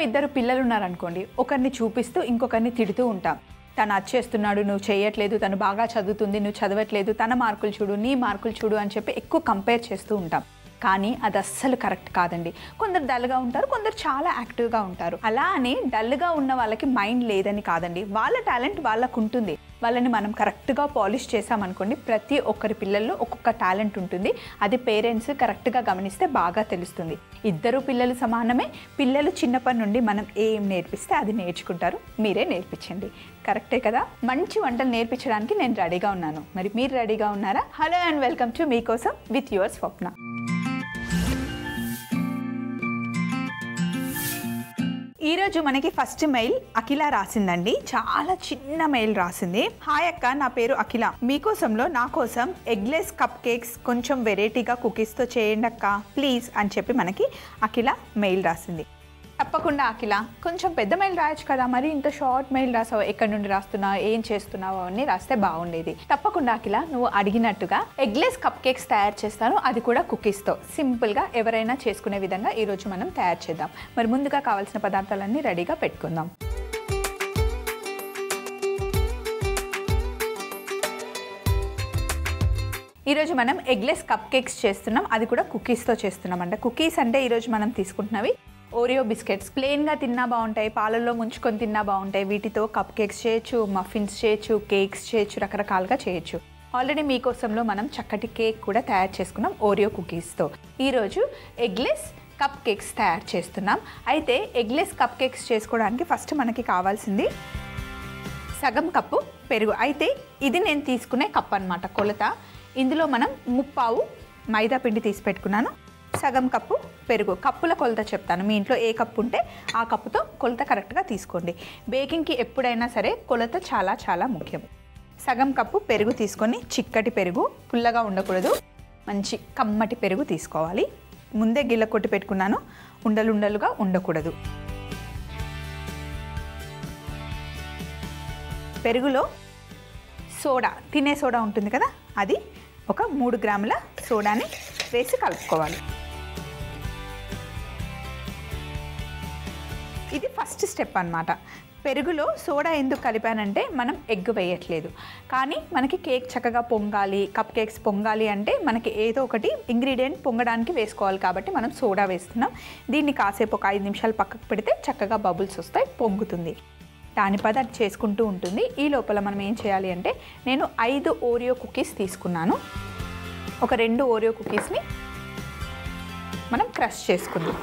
ఇద్దరు పిల్లలు ఉన్నారనుకోండి, ఒకరిని చూపిస్తూ ఇంకొకరిని తిడుతూ ఉంటాం. తను అది చేస్తున్నాడు, నువ్వు చేయట్లేదు, తను బాగా చదువుతుంది, నువ్వు చదవట్లేదు, తన మార్కులు చూడు, నీ మార్కులు చూడు అని చెప్పి ఎక్కువ కంపేర్ చేస్తూ ఉంటాం. కానీ అది అస్సలు కరెక్ట్ కాదండి. కొందరు డల్గా ఉంటారు, కొందరు చాలా యాక్టివ్గా ఉంటారు. అలా అని డల్గా ఉన్న వాళ్ళకి మైండ్ లేదని కాదండి. వాళ్ళ టాలెంట్ వాళ్ళకు ఉంటుంది. వాళ్ళని మనం కరెక్ట్గా పాలిష్ చేసామనుకోండి, ప్రతి ఒక్కరి పిల్లల్లో ఒక్కొక్క టాలెంట్ ఉంటుంది. అది పేరెంట్స్ కరెక్ట్గా గమనిస్తే బాగా తెలుస్తుంది. ఇద్దరు పిల్లలు సమానమే. పిల్లలు చిన్నప్పటి నుండి మనం ఏం నేర్పిస్తే అది నేర్చుకుంటారు. మీరే నేర్పించండి. కరెక్టే కదా? మంచి వంటలు నేర్పించడానికి నేను రెడీగా ఉన్నాను. మరి మీరు రెడీగా ఉన్నారా? హలో అండ్ వెల్కమ్ టు మీకోసం విత్ యువర్ స్వప్న. ఈరోజు మనకి ఫస్ట్ మెయిల్ అఖిల రాసిందండి. చాలా చిన్న మెయిల్ రాసింది. హాయ్ అక్క, నా పేరు అఖిల. మీకోసంలో నా కోసం ఎగ్లెస్ కప్ కేక్స్ కొంచెం వెరైటీగా కుకీస్తో చేయండి అక్క ప్లీజ్ అని చెప్పి మనకి అఖిల మెయిల్ రాసింది. తప్పకుండా అఖిల, కొంచెం పెద్ద మెయిల్ రాయొచ్చు కదా, మరి ఇంత షార్ట్ మెయిల్ రాసావు, ఎక్కడి నుండి రాస్తున్నావు, ఏం చేస్తున్నావు అవన్నీ రాస్తే బాగుండేది. తప్పకుండా అఖిల, నువ్వు అడిగినట్టుగా ఎగ్లెస్ కప్ కేక్స్ తయారు చేస్తాను, అది కూడా కుకీస్తో. సింపుల్గా ఎవరైనా చేసుకునే విధంగా ఈరోజు మనం తయారు చేద్దాం. మరి ముందుగా కావాల్సిన పదార్థాలన్నీ రెడీగా పెట్టుకుందాం. ఈరోజు మనం ఎగ్లెస్ కప్ కేక్స్ చేస్తున్నాం, అది కూడా కుకీస్తో చేస్తున్నాం. అంటే కుకీస్ అంటే ఈరోజు మనం తీసుకుంటున్నవి ఓరియో బిస్కెట్స్. ప్లెయిన్గా తిన్నా బాగుంటాయి, పాలల్లో ముంచుకొని తిన్నా బాగుంటాయి. వీటితో కప్ కేక్స్ చేయొచ్చు, మఫిన్స్ చేయొచ్చు, కేక్స్ చేయొచ్చు, రకరకాలుగా చేయొచ్చు. ఆల్రెడీ మీకోసంలో మనం చక్కటి కేక్ కూడా తయారు చేసుకున్నాం ఓరియో కుకీస్తో. ఈరోజు ఎగ్లెస్ కప్ కేక్స్ తయారు చేస్తున్నాం. అయితే ఎగ్లెస్ కప్ కేక్స్ చేసుకోవడానికి ఫస్ట్ మనకి కావాల్సింది సగం కప్పు పెరుగు. అయితే ఇది నేను తీసుకునే కప్ అన్నమాట, కొలత. ఇందులో మనం 3/4 మైదా పిండి తీసి పెట్టుకున్నాను, సగం కప్పు పెరుగు. కప్పుల కొలత చెప్తాను, మీ ఇంట్లో ఏ కప్పు ఉంటే ఆ కప్పుతో కొలత కరెక్ట్గా తీసుకోండి. బేకింగ్కి ఎప్పుడైనా సరే కొలత చాలా చాలా ముఖ్యం. సగం కప్పు పెరుగు తీసుకొని, చిక్కటి పెరుగు, పుల్లగా ఉండకూడదు, మంచి కమ్మటి పెరుగు తీసుకోవాలి. ముందే గిల్ల కొట్టి పెట్టుకున్నాను, ఉండలుండలుగా ఉండకూడదు. పెరుగులో సోడా, తినే సోడా ఉంటుంది కదా, అది ఒక 3 గ్రాముల సోడాని వేసి కలుపుకోవాలి. ఇది ఫస్ట్ స్టెప్ అన్నమాట. పెరుగులో సోడా ఎందుకు కలిపానంటే మనం ఎగ్ వేయట్లేదు, కానీ మనకి కేక్ చక్కగా పొంగాలి, కప్ కేక్స్ పొంగాలి అంటే మనకి ఏదో ఒకటి ఇంగ్రీడియంట్ పొంగడానికి వేసుకోవాలి, కాబట్టి మనం సోడా వేస్తున్నాం. దీన్ని కాసేపు ఒక 5 నిమిషాలు పక్కకు పెడితే చక్కగా బబుల్స్ వస్తాయి, పొంగుతుంది. దాని పది అది చేసుకుంటూ ఉంటుంది. ఈ లోపల మనం ఏం చేయాలి అంటే, నేను 5 ఓరియో కుకీస్ తీసుకున్నాను. ఒక 2 ఓరియో కుకీస్ని మనం క్రష్ చేసుకుందాం.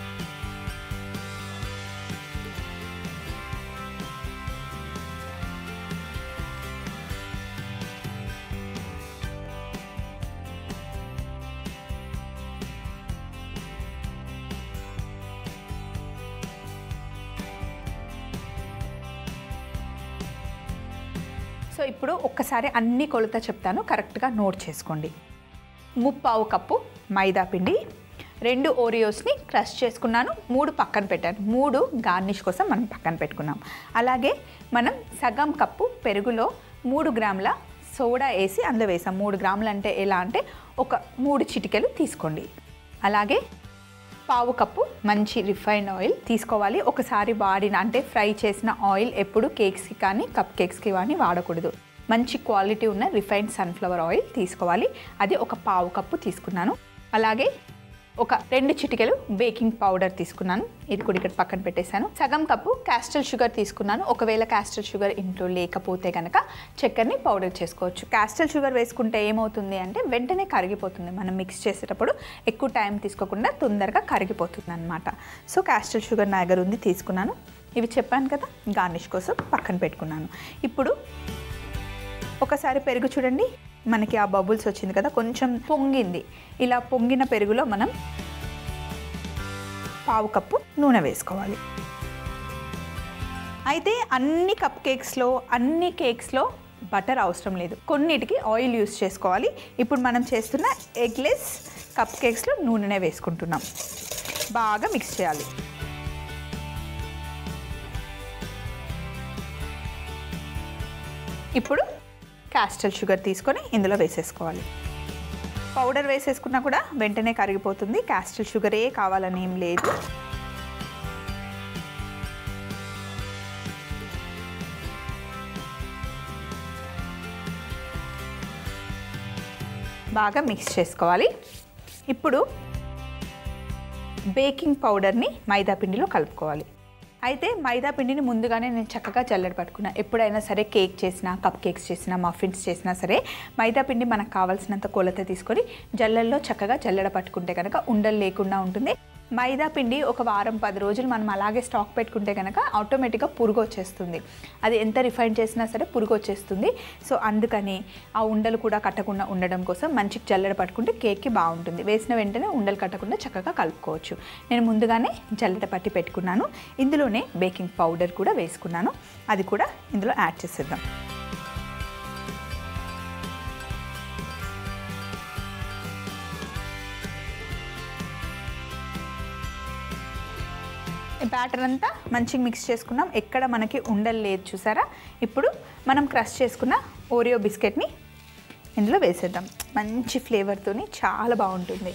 సో ఇప్పుడు ఒక్కసారి అన్ని కొలత చెప్తాను, కరెక్ట్గా నోట్ చేసుకోండి. 3/4 కప్పు మైదా పిండి, 2 ఓరియోస్ని క్రష్ చేసుకున్నాను, 3 పక్కన పెట్టాను. 3 గార్నిష్ కోసం మనం పక్కన పెట్టుకున్నాం. అలాగే మనం సగం కప్పు పెరుగులో 3 గ్రాముల సోడా వేసి అందులో వేసాం. 3 గ్రాములు అంటే ఎలా అంటే ఒక 3 చిటికెలు తీసుకోండి. అలాగే 1/4 కప్పు మంచి రిఫైన్డ్ ఆయిల్ తీసుకోవాలి. ఒకసారి వాడిన అంటే ఫ్రై చేసిన ఆయిల్ ఎప్పుడు కేక్స్కి కానీ కప్ కేక్స్కి కానీ వాడకూడదు. మంచి క్వాలిటీ ఉన్న రిఫైన్డ్ సన్ఫ్లవర్ ఆయిల్ తీసుకోవాలి. అది ఒక 1/4 కప్పు తీసుకున్నాను. అలాగే ఒక 2 చిటికెలు బేకింగ్ పౌడర్ తీసుకున్నాను, ఇది కూడా ఇక్కడ పక్కన పెట్టేశాను. సగం కప్పు క్యాస్టర్ షుగర్ తీసుకున్నాను. ఒకవేళ క్యాస్టర్ షుగర్ ఇంట్లో లేకపోతే కనుక చక్కెరని పౌడర్ చేసుకోవచ్చు. క్యాస్టర్ షుగర్ వేసుకుంటే ఏమవుతుంది అంటే వెంటనే కరిగిపోతుంది. మనం మిక్స్ చేసేటప్పుడు ఎక్కువ టైం తీసుకోకుండా తొందరగా కరిగిపోతుంది అన్నమాట. సో క్యాస్టర్ షుగర్ నా దగ్గర ఉంది, తీసుకున్నాను. ఇవి చెప్పాను కదా, గార్నిష్ కోసం పక్కన పెట్టుకున్నాను. ఇప్పుడు ఒకసారి పెరుగు చూడండి, మనకి ఆ బబుల్స్ వచ్చింది కదా, కొంచెం పొంగింది. ఇలా పొంగిన పెరుగులో మనం 1/4 కప్పు నూనె వేసుకోవాలి. అయితే అన్ని కప్ కేక్స్లో అన్ని కేక్స్లో బటర్ అవసరం లేదు, కొన్నిటికి ఆయిల్ యూస్ చేసుకోవాలి. ఇప్పుడు మనం చేస్తున్న ఎగ్లెస్ కప్ కేక్స్లో నూనెనే వేసుకుంటున్నాం. బాగా మిక్స్ చేయాలి. ఇప్పుడు క్యాస్టర్ షుగర్ తీసుకొని ఇందులో వేసేసుకోవాలి. పౌడర్ వేసేసుకున్నా కూడా వెంటనే కరిగిపోతుంది, క్యాస్టర్ షుగరే కావాలని ఏం లేదు. బాగా మిక్స్ చేసుకోవాలి. ఇప్పుడు బేకింగ్ పౌడర్ని మైదా పిండిలో కలుపుకోవాలి. అయితే మైదా పిండిని ముందుగానే నేను చక్కగా జల్లెడ పట్టుకున్నా. ఎప్పుడైనా సరే కేక్ చేసినా, కప్ కేక్స్ చేసినా, మఫిన్స్ చేసినా సరే మైదా పిండి మనకు కావాల్సినంత కొలత తీసుకొని జల్లెల్లో చక్కగా జల్లెడ పట్టుకుంటే కనుక ఉండలు లేకుండా ఉంటుంది. మైదా పిండి ఒక వారం 10 రోజులు మనం అలాగే స్టాక్ పెట్టుకుంటే కనుక ఆటోమేటిక్గా పురుగు వచ్చేస్తుంది. అది ఎంత రిఫైన్ చేసినా సరే పురుగు వచ్చేస్తుంది. సో అందుకని ఆ ఉండలు కూడా కట్టకుండా ఉండడం కోసం మంచి జల్లెడ పట్టుకుంటే కేక్కి బాగుంటుంది. వేసిన వెంటనే ఉండలు కట్టకుండా చక్కగా కలుపుకోవచ్చు. నేను ముందుగానే జల్లెడ పట్టి పెట్టుకున్నాను. ఇందులోనే బేకింగ్ పౌడర్ కూడా వేసుకున్నాను. అది కూడా ఇందులో యాడ్ చేసేద్దాం. బ్యాటర్ అంతా మంచిగా మిక్స్ చేసుకున్నాం. ఎక్కడ మనకి ఉండలు లేదు చూసారా. ఇప్పుడు మనం క్రష్ చేసుకున్న ఓరియో బిస్కెట్ని ఇందులో వేసేద్దాం. మంచి ఫ్లేవర్తోని చాలా బాగుంటుంది.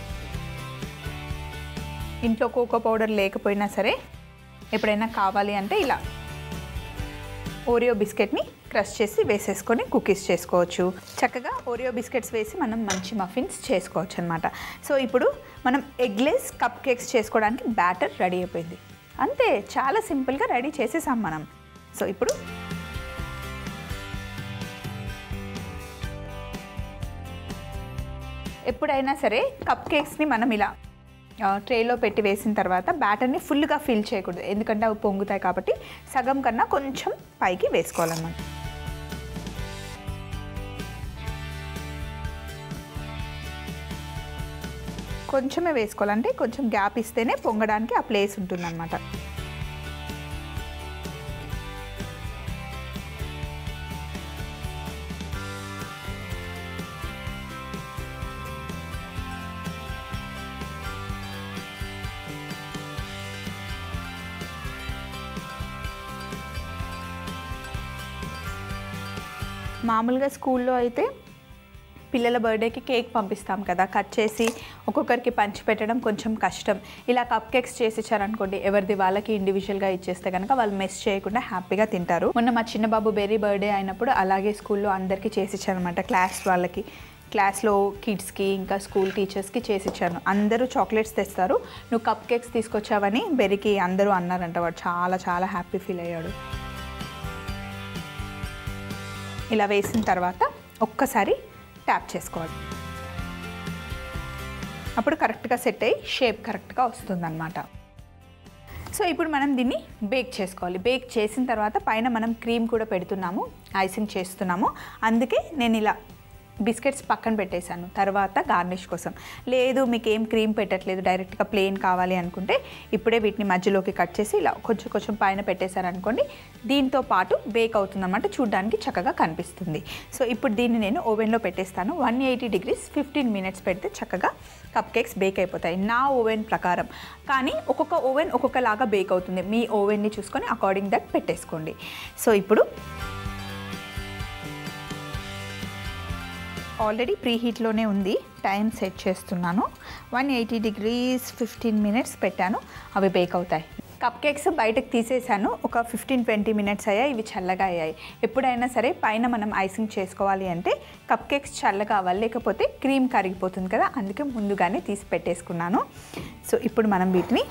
ఇంట్లో కోకో పౌడర్ లేకపోయినా సరే ఎప్పుడైనా కావాలి అంటే ఇలా ఓరియో బిస్కెట్ని క్రష్ చేసి వేసేసుకొని కుకీస్ చేసుకోవచ్చు. చక్కగా ఓరియో బిస్కెట్స్ వేసి మనం మంచి మఫిన్స్ చేసుకోవచ్చు అనమాట. సో ఇప్పుడు మనం ఎగ్లెస్ కప్ కేక్స్ చేసుకోవడానికి బ్యాటర్ రెడీ అయిపోయింది. అంతే, చాలా సింపుల్గా రెడీ చేసేసాం మనం. సో ఇప్పుడు ఎప్పుడైనా సరే కప్ కేక్స్ని మనం ఇలా ట్రేలో పెట్టి వేసిన తర్వాత బ్యాటర్ని ఫుల్గా ఫిల్ చేయకూడదు. ఎందుకంటే అవి పొంగుతాయి కాబట్టి సగం కన్నా కొంచెం పైకి వేసుకోవాలన్నమాట. కొంచెమే వేసుకోవాలంటే కొంచెం గ్యాప్ ఇస్తేనే పొంగడానికి ఆ ప్లేస్ ఉంటుందన్నమాట. మామూలుగా స్కూల్లో అయితే పిల్లల బర్త్డేకి కేక్ పంపిస్తాం కదా, కట్ చేసి ఒక్కొక్కరికి పంచి పెట్టడం కొంచెం కష్టం. ఇలా కప్ కేక్స్ చేసి ఇచ్చారనుకోండి, ఎవరిది వాళ్ళకి ఇండివిజువల్గా ఇచ్చేస్తే కనుక వాళ్ళు మెస్ చేయకుండా హ్యాపీగా తింటారు. మొన్న మా చిన్న బాబు బెర్రీ బర్త్డే అయినప్పుడు అలాగే స్కూల్లో అందరికీ చేసి ఇచ్చారనమాట. వాళ్ళకి క్లాస్లో కిడ్స్కి ఇంకా స్కూల్ టీచర్స్కి చేసి ఇచ్చాను. అందరూ చాక్లెట్స్ తెస్తారు, నువ్వు కప్ కేక్స్ తీసుకొచ్చావని బెర్రీకి అందరూ అన్నారంట. వాడు చాలా చాలా హ్యాపీ ఫీల్ అయ్యాడు. ఇలా వేసిన తర్వాత ఒక్కసారి ట్యాప్ చేసుకోవాలి. అప్పుడు కరెక్ట్గా సెట్ అయ్యి షేప్ కరెక్ట్గా వస్తుందన్నమాట. సో ఇప్పుడు మనం దీన్ని బేక్ చేసుకోవాలి. బేక్ చేసిన తర్వాత పైన మనం క్రీమ్ కూడా పెడుతున్నాము, ఐసింగ్ చేస్తున్నాము. అందుకే నేను ఇలా బిస్కెట్స్ పక్కన పెట్టేశాను తర్వాత గార్నిష్ కోసం. లేదు మీకు ఏం క్రీమ్ పెట్టట్లేదు, డైరెక్ట్గా ప్లెయిన్ కావాలి అనుకుంటే ఇప్పుడే వీటిని మధ్యలోకి కట్ చేసి ఇలా కొంచెం కొంచెం పైన పెట్టేశారనుకోండి, దీంతో పాటు బేక్ అవుతుందన్నమాట. చూడడానికి చక్కగా కనిపిస్తుంది. సో ఇప్పుడు దీన్ని నేను ఓవెన్లో పెట్టేస్తాను. 180 degrees 15 minutes పెడితే చక్కగా కప్ కేక్స్ బేక్ అయిపోతాయి నా ఓవెన్ ప్రకారం. కానీ ఒక్కొక్క ఓవెన్ ఒక్కొక్కలాగా బేక్ అవుతుంది. మీ ఓవెన్ని చూసుకొని అకార్డింగ్ దట్ పెట్టేసుకోండి. సో ఇప్పుడు ఆల్రెడీ ప్రీ హీట్లోనే ఉంది, టైం సెట్ చేస్తున్నాను. 180 degrees 15 minutes పెట్టాను, అవి బేక్ అవుతాయి. కప్ కేక్స్ బయటకు తీసేసాను. ఒక 15-20 minutes అయ్యాయి, ఇవి చల్లగా అయ్యాయి. ఎప్పుడైనా సరే పైన మనం ఐసింగ్ చేసుకోవాలి అంటే కప్ కేక్స్ చల్లగా అవ్వాలి, లేకపోతే క్రీమ్ కరిగిపోతుంది కదా, అందుకే ముందుగానే తీసి పెట్టేసుకున్నాను. సో ఇప్పుడు మనం వీటిని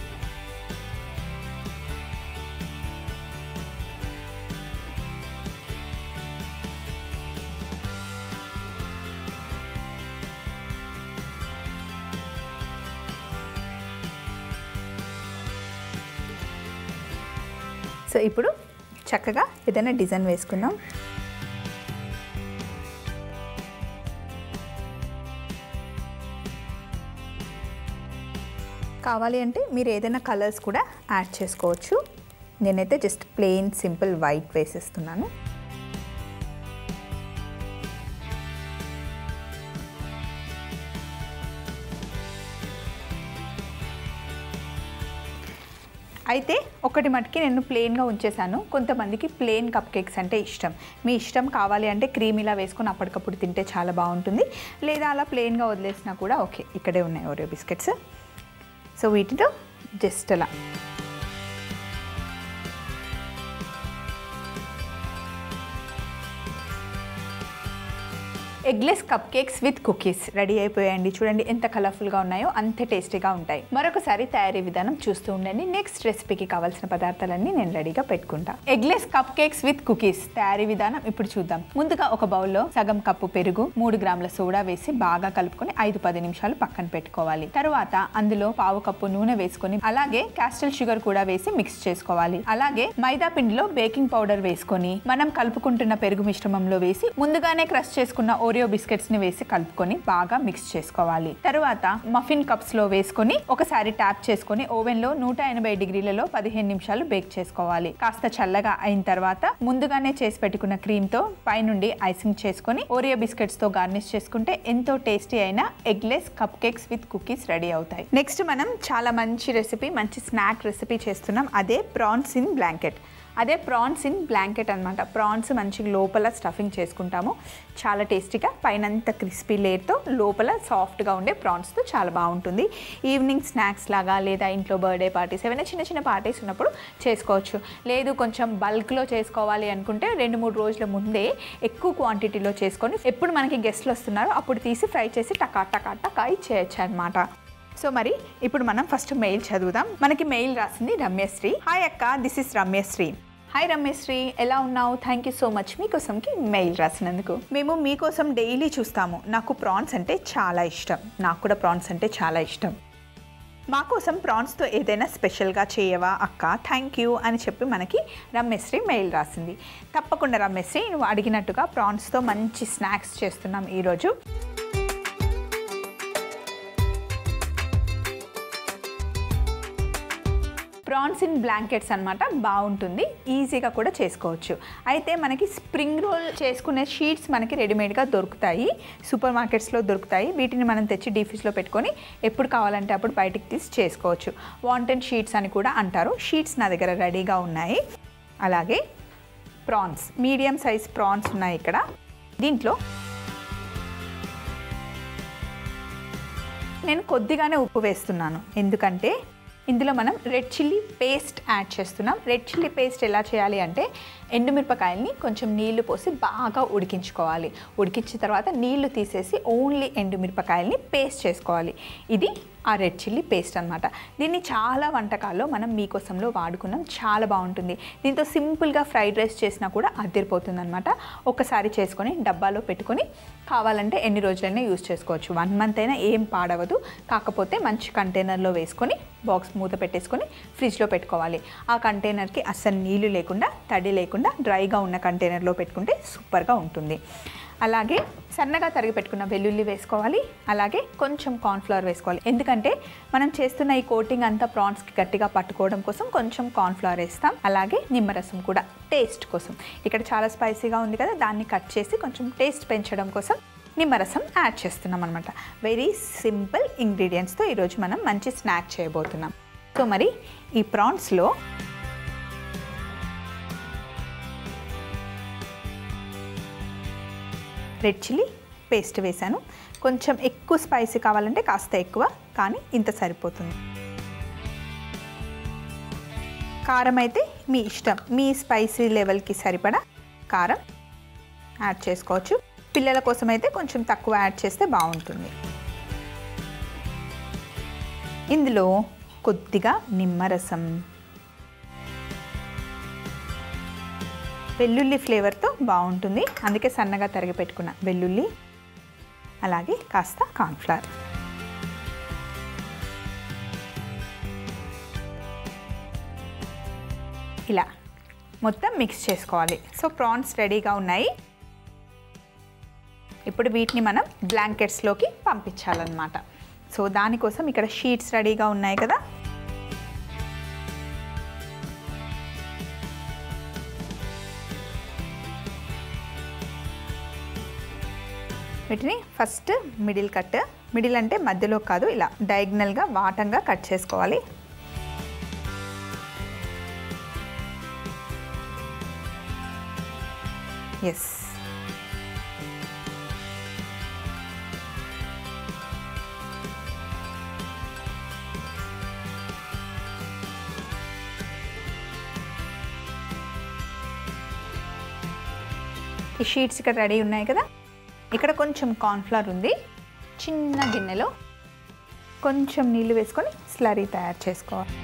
సో ఇప్పుడు చక్కగా ఏదైనా డిజైన్ వేసుకుందాం. కావాలి అంటే మీరు ఏదైనా కలర్స్ కూడా యాడ్ చేసుకోవచ్చు. నేనైతే జస్ట్ ప్లెయిన్ సింపుల్ వైట్ వేసేస్తున్నాను. అయితే ఒకటి మటుకి నేను ప్లెయిన్గా ఉంచేసాను. కొంతమందికి ప్లెయిన్ కప్ కేక్స్ అంటే ఇష్టం. మీ ఇష్టం, కావాలి అంటే క్రీమ్ ఇలా వేసుకొని అప్పటికప్పుడు తింటే చాలా బాగుంటుంది. లేదా అలా ప్లెయిన్గా వదిలేసినా కూడా ఓకే. ఇక్కడే ఉన్నాయి ఓరియో బిస్కెట్స్. సో వీటితో జస్ట్ అలా eggless cupcakes with cookies ready అయిపోయాయండి. చూడండి ఎంత కలర్ఫుల్గా ఉన్నాయో, అంతే టేస్టీగా ఉంటాయి. మరొకసారి తయారీ విధానం చూస్తూ ఉండండి. నెక్స్ట్ రెసిపీకి కావాల్సిన పదార్థాలన్నీ నేను రెడీగా పెట్టుకుంటా. Eggless cupcakes with cookies తయారీ విధానం ఇప్పుడు చూద్దాం. ముందుగా ఒక బౌల్లో సగం కప్పు పెరుగు, 3 గ్రాముల సోడా వేసి బాగా కలుపుకొని 5-10 నిమిషాలు పక్కన పెట్టుకోవాలి. తర్వాత అందులో పావు కప్పు నూనె వేసుకొని అలాగే క్యాస్టల్ షుగర్ కూడా వేసి మిక్స్ చేసుకోవాలి. అలాగే మైదా పిండిలో బేకింగ్ పౌడర్ వేసుకొని మనం కలుపుకుంటున్న పెరుగు మిశ్రమంలో వేసి ముందుగానే క్రష్ చేసుకున్న ఓరియో బిస్కెట్స్ ని వేసి కలుపుకొని బాగా మిక్స్ చేసుకోవాలి. తర్వాత మఫిన్ కప్స్ లో వేసుకొని ఒకసారి ట్యాప్ చేసుకొని ఓవెన్ లో 180 డిగ్రీలలో 15 నిమిషాలు బేక్ చేసుకోవాలి. కాస్త చల్లగా అయిన తర్వాత ముందుగానే చేసి పెట్టుకున్న క్రీమ్ తో పైనుండి ఐసింగ్ చేసుకొని ఓరియో బిస్కెట్స్ తో గార్నిష్ చేసుకుంటే ఎంతో టేస్టీ అయిన eggless cupcakes with cookies ready అవుతాయి. నెక్స్ట్ మనం చాలా మంచి రెసిపీ, మంచి స్నాక్ రెసిపీ చేస్తున్నాం. అదే ప్రాన్స్ ఇన్ బ్లాంకెట్. అదే ప్రాన్స్ ఇన్ బ్లాంకెట్ అనమాట. ప్రాన్స్ మంచిగా లోపల స్టఫింగ్ చేసుకుంటాము. చాలా టేస్టీగా, పైనంత క్రిస్పీ లేయర్తో లోపల సాఫ్ట్గా ఉండే ప్రాన్స్తో చాలా బాగుంటుంది. ఈవినింగ్ స్నాక్స్ లాగా లేదా ఇంట్లో బర్త్డే పార్టీస్ ఏమైనా చిన్న చిన్న పార్టీస్ ఉన్నప్పుడు చేసుకోవచ్చు. లేదు కొంచెం బల్క్లో చేసుకోవాలి అనుకుంటే 2-3 రోజుల ముందే ఎక్కువ క్వాంటిటీలో చేసుకొని ఎప్పుడు మనకి గెస్ట్లు వస్తున్నారో అప్పుడు తీసి ఫ్రై చేసి టకా టకా టకా ఇచ్చేయచ్చు అనమాట. సో మరి ఇప్పుడు మనం ఫస్ట్ మెయిల్ చదువుదాం. మనకి మెయిల్ రాసింది రమ్యశ్రీ. హాయ్ అక్క, this is Ramyashri. Hi Ramyashri, ఎలా ఉన్నావు? థ్యాంక్ యూ సో మచ్ మీకోసంకి మెయిల్ రాసినందుకు. మేము మీకోసం డైలీ చూస్తాము. నాకు ప్రాన్స్ అంటే చాలా ఇష్టం. నాకు కూడా ప్రాన్స్ అంటే చాలా ఇష్టం. మా కోసం ప్రాన్స్తో ఏదైనా స్పెషల్గా చేయవా అక్క, థ్యాంక్ యూ అని చెప్పి మనకి రమ్యశ్రీ మెయిల్ రాసింది. తప్పకుండా రమ్యశ్రీ, నువ్వు అడిగినట్టుగా ప్రాన్స్తో మంచి స్నాక్స్ చేస్తున్నాం ఈరోజు. ప్రాన్స్ ఇన్ బ్లాంకెట్స్ అనమాట. బాగుంటుంది, ఈజీగా కూడా చేసుకోవచ్చు. అయితే మనకి స్ప్రింగ్ రోల్ చేసుకునే షీట్స్ మనకి రెడీమేడ్గా దొరుకుతాయి, సూపర్ మార్కెట్స్లో దొరుకుతాయి. వీటిని మనం తెచ్చి డీప్ ఫ్రిడ్జ్లో పెట్టుకొని ఎప్పుడు కావాలంటే అప్పుడు బయటికి తీసి చేసుకోవచ్చు. వాంటెడ్ షీట్స్ అని కూడా అంటారు. షీట్స్ నా దగ్గర రెడీగా ఉన్నాయి. అలాగే ప్రాన్స్, మీడియం సైజ్ ప్రాన్స్ ఉన్నాయి ఇక్కడ. దీంట్లో నేను కొద్దిగానే ఉప్పు వేస్తున్నాను, ఎందుకంటే ఇందులో మనం రెడ్ చిల్లీ పేస్ట్ యాడ్ చేస్తున్నాం. రెడ్ చిల్లీ పేస్ట్ ఎలా చేయాలి అంటే ఎండుమిరపకాయల్ని కొంచెం నీళ్లు పోసి బాగా ఉడికించుకోవాలి. ఉడికించిన తర్వాత నీళ్లు తీసేసి ఓన్లీ ఎండుమిరపకాయల్ని పేస్ట్ చేసుకోవాలి. ఇది ఆ రెడ్ చిల్లీ పేస్ట్ అనమాట. దీన్ని చాలా వంటకాల్లో మనం మీకోసంలో వాడుకున్నాం, చాలా బాగుంటుంది. దీంతో సింపుల్గా ఫ్రైడ్ రైస్ చేసినా కూడా అదిరిపోతుంది అనమాట. ఒకసారి చేసుకొని డబ్బాలో పెట్టుకొని కావాలంటే ఎన్ని రోజులైనా యూజ్ చేసుకోవచ్చు. 1 మంత్ అయినా ఏం పాడవదు. కాకపోతే మంచి కంటైనర్లో వేసుకొని బాక్స్ మూత పెట్టేసుకొని ఫ్రిడ్జ్లో పెట్టుకోవాలి. ఆ కంటైనర్కి అస్సలు నీళ్లు లేకుండా, తడి లేకుండా డ్రైగా ఉన్న కంటైనర్లో పెట్టుకుంటే సూపర్గా ఉంటుంది. అలాగే సన్నగా తరిగి పెట్టుకున్న వెల్లుల్లి వేసుకోవాలి. అలాగే కొంచెం కార్న్ఫ్లవర్ వేసుకోవాలి, ఎందుకంటే మనం చేస్తున్న ఈ కోటింగ్ అంతా ప్రాన్స్కి గట్టిగా పట్టుకోవడం కోసం కొంచెం కార్న్ఫ్లవర్ వేస్తాం. అలాగే నిమ్మరసం కూడా టేస్ట్ కోసం. ఇక్కడ చాలా స్పైసీగా ఉంది కదా, దాన్ని కట్ చేసి కొంచెం టేస్ట్ పెంచడం కోసం నిమ్మరసం యాడ్ చేస్తున్నాం అనమాట. వెరీ సింపుల్ ఇంగ్రీడియంట్స్తో ఈరోజు మనం మంచి స్నాక్ చేయబోతున్నాం. సో మరి ఈ ప్రాన్స్లో రెడ్ చిల్లీ పేస్ట్ వేసాను. కొంచెం ఎక్కువ స్పైసీ కావాలంటే కాస్త ఎక్కువ, కానీ ఇంత సరిపోతుంది. కారం అయితే మీ ఇష్టం, మీ స్పైసీ లెవెల్కి సరిపడా కారం యాడ్ చేసుకోవచ్చు. పిల్లల కోసం అయితే కొంచెం తక్కువ యాడ్ చేస్తే బాగుంటుంది. ఇందులో కొద్దిగా నిమ్మరసం, వెల్లుల్లి ఫ్లేవర్తో బాగుంటుంది, అందుకే సన్నగా తరిగి పెట్టుకున్న వెల్లుల్లి, అలాగే కాస్త కార్న్ఫ్లవర్. ఇలా మొత్తం మిక్స్ చేసుకోవాలి. సో ప్రాన్స్ రెడీగా ఉన్నాయి. ఇప్పుడు వీటిని మనం బ్లాంకెట్స్లోకి పంపించాలన్నమాట. సో దానికోసం ఇక్కడ షీట్స్ రెడీగా ఉన్నాయి కదా, వీటిని ఫస్ట్ మిడిల్ అంటే మధ్యలో కాదు, ఇలా డయాగ్నల్గా వాటంగా కట్ చేసుకోవాలి. ఎస్, ఈ షీట్స్ ఇక్కడ రెడీ ఉన్నాయి కదా, ఇక్కడ కొంచెం కార్న్ఫ్లవర్ ఉంది, చిన్న గిన్నెలో కొంచెం నీళ్ళు వేసుకొని స్లరీ తయారు చేసుకోవాలి.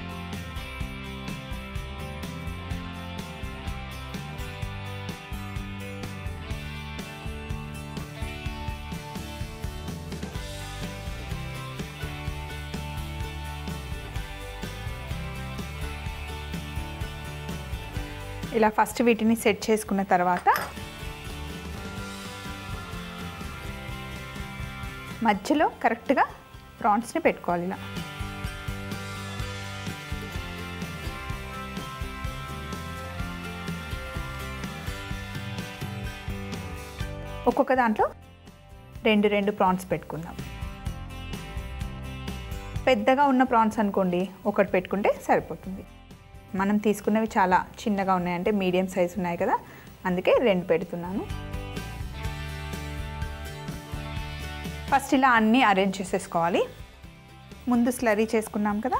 ఇలా ఫస్ట్ వీటిని సెట్ చేసుకున్న తర్వాత మధ్యలో కరెక్ట్గా ప్రాన్స్ని పెట్టుకోవాలి. ఇలా ఒక్కొక్క దాంట్లో రెండు ప్రాన్స్ పెట్టుకుందాం. పెద్దగా ఉన్న ప్రాన్స్ అనుకోండి ఒకటి పెట్టుకుంటే సరిపోతుంది. మనం తీసుకున్నవి చాలా చిన్నగా ఉన్నాయంటే మీడియం సైజు ఉన్నాయి కదా, అందుకే 2 పెడుతున్నాను. ఫస్ట్ ఇలా అన్నీ అరేంజ్ చేసేసుకోవాలి. ముందు స్లరీ చేసుకున్నాం కదా,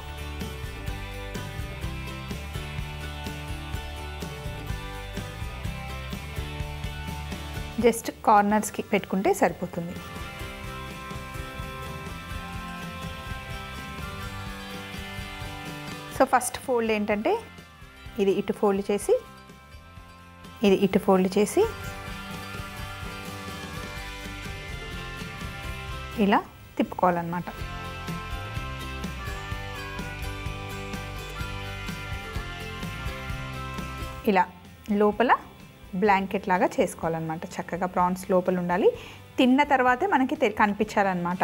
జస్ట్ కార్నర్స్కి పెట్టుకుంటే సరిపోతుంది. సో ఫస్ట్ ఫోల్డ్ ఏంటంటే ఇది ఇటు ఫోల్డ్ చేసి, ఇది ఇటు ఫోల్డ్ చేసి ఇలా తిప్పుకోవాలన్నమాట. ఇలా లోపల బ్లాంకెట్ లాగా చేసుకోవాలన్నమాట. చక్కగా ప్రాన్స్ లోపల ఉండాలి. తిన్న తర్వాతే మనకి కనిపించాలన్నమాట.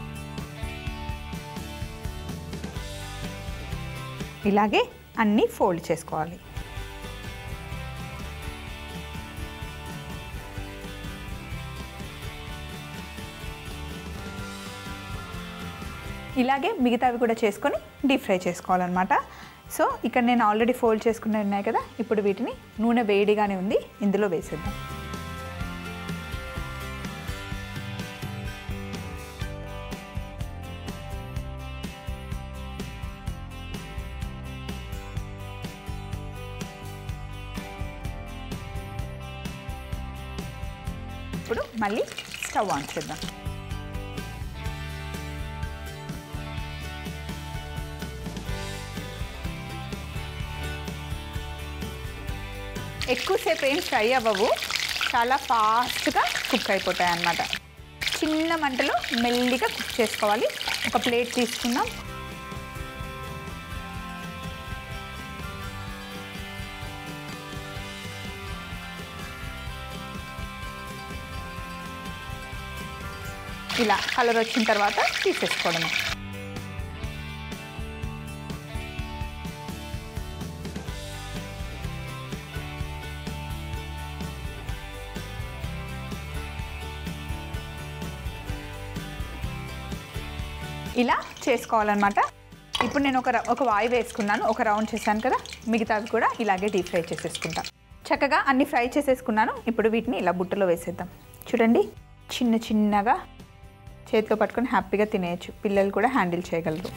ఇలాగే అన్నీ ఫోల్డ్ చేసుకోవాలి. ఇలాగే మిగతావి కూడా చేసుకొని డీప్ ఫ్రై చేసుకోవాలన్నమాట. సో ఇక్కడ నేను ఆల్రెడీ ఫోల్డ్ చేసుకునే ఉన్నాయి కదా, ఇప్పుడు వీటిని నూనె వేడిగానే ఉంది, ఇందులో వేసేద్దాం. ఇప్పుడు మళ్ళీ స్టవ్ ఆన్ చేద్దాం. ఎక్కువసేపు ఏం ఫ్రై అవ్వవు, చాలా ఫాస్ట్గా కుక్ అయిపోతాయి అన్నమాట. చిన్న మంటలో మెల్లిగా కుక్ చేసుకోవాలి. ఒక ప్లేట్ తీసుకుందాం. ఇలా కలర్ వచ్చిన తర్వాత తీసేసుకోవడమే. ఇలా చేసుకోవాలన్నమాట. ఇప్పుడు నేను ఒక వాయి వేసుకున్నాను, ఒక రౌండ్ చేశాను కదా, మిగతావి కూడా ఇలాగే డీప్ ఫ్రై చేసేసుకుంటాం. చక్కగా అన్ని ఫ్రై చేసేసుకున్నాను. ఇప్పుడు వీటిని ఇలా బుట్టలో వేసేద్దాం. చూడండి, చిన్న చిన్నగా చేతిలో పట్టుకొని హ్యాపీగా తినేయచ్చు. పిల్లలు కూడా హ్యాండిల్ చేయగలరు.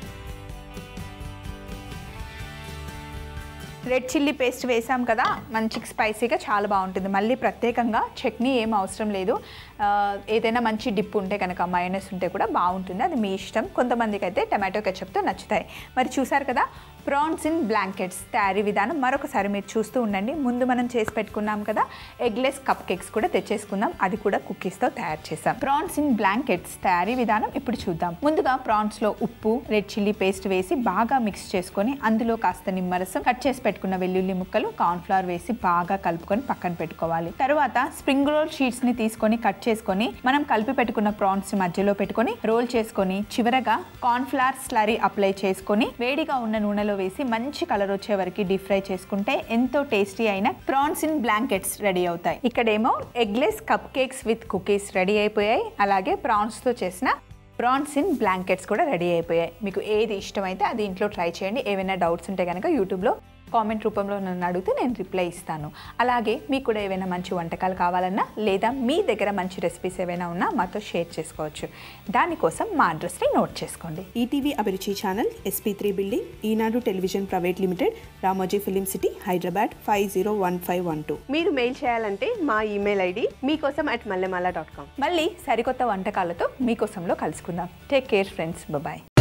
రెడ్ చిల్లీ పేస్ట్ వేసాం కదా, మంచి స్పైసీగా చాలా బాగుంటుంది. మళ్ళీ ప్రత్యేకంగా చట్నీ ఏం అవసరం లేదు. ఏదైనా మంచి డిప్ ఉంటే కనుక మయోనైస్ ఉంటే కూడా బాగుంటుంది, అది మీ ఇష్టం. కొంతమందికి అయితే టమాటో కెచప్తో నచ్చుతాయి. మరి చూసారు కదా ప్రాన్స్ ఇన్ బ్లాంకెట్స్ తయారీ విధానం. మరొకసారి మీరు చూస్తూ ఉండండి. ముందు మనం చేసి పెట్టుకున్నాం కదా ఎగ్లెస్ కప్ కేక్స్ కూడా తెచ్చేసుకుందాం, అది కూడా కుకీస్తో తయారు చేసాం. ప్రాన్స్ ఇన్ బ్లాంకెట్స్ తయారీ విధానం ఇప్పుడు చూద్దాం. ముందుగా ప్రాన్స్లో ఉప్పు, రెడ్ చిల్లీ పేస్ట్ వేసి బాగా మిక్స్ చేసుకొని అందులో కాస్త నిమ్మరసం, కట్ చేసి పెట్టుకున్న వెల్లుల్లి ముక్కలు, కార్న్ఫ్లవర్ వేసి బాగా కలుపుకొని పక్కన పెట్టుకోవాలి. తర్వాత స్ప్రింగ్ రోల్ షీట్స్ ని తీసుకొని కట్ చేసుకొని మనం కలిపి పెట్టుకున్న ప్రాన్స్ మధ్యలో పెట్టుకొని రోల్ చేసుకొని చివరగా కార్న్ఫ్లవర్ స్లరీ అప్లై చేసుకొని వేడిగా ఉన్న నూనెలో వేసి మంచి కలర్ వచ్చే వరకు డీప్ ఫ్రై చేసుకుంటే ఎంతో టేస్టీ అయిన ప్రాన్స్ ఇన్ బ్లాంకెట్స్ రెడీ అవుతాయి. ఇక్కడేమో eggless cupcakes with cookies ready అయిపోయాయి. అలాగే ప్రాన్స్ తో చేసిన ప్రాన్స్ ఇన్ బ్లాంకెట్స్ కూడా రెడీ అయిపోయాయి. మీకు ఏది ఇష్టమైతే అది ఇంట్లో ట్రై చేయండి. ఏమైనా డౌట్స్ ఉంటే కనుక యూట్యూబ్లో కామెంట్ రూపంలో నన్ను అడిగితే నేను రిప్లై ఇస్తాను. అలాగే మీకు కూడా ఏవైనా మంచి వంటకాలు కావాలన్నా లేదా మీ దగ్గర మంచి రెసిపీస్ ఏవైనా ఉన్నా మాతో షేర్ చేసుకోవచ్చు. దానికోసం మా అడ్రస్ని నోట్ చేసుకోండి. ETV Abhiruchi channel, SP3 building, Eenadu television private limited, Ramoji film city, Hyderabad 501512. మీరు మెయిల్ చేయాలంటే మా ఈమెయిల్ ఐడి మీకోసం@mallemala.com. మళ్ళీ సరికొత్త వంటకాలతో మీకోసంలో కలుసుకుందాం. Take care friends. బాయ్.